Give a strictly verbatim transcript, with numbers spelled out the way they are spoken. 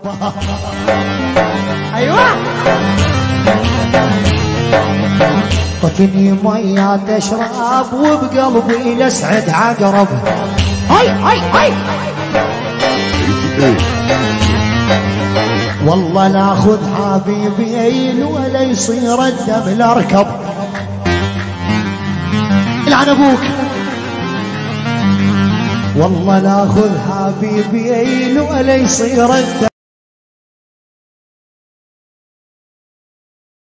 ايوه طقني ميات اشرب وبقلبي لسعد عقرب. هاي هاي هاي والله ناخذ حبيبين ولا يصير الدم الاركب. العن ابوك. والله ناخذ حبيبين ولا يصير الدم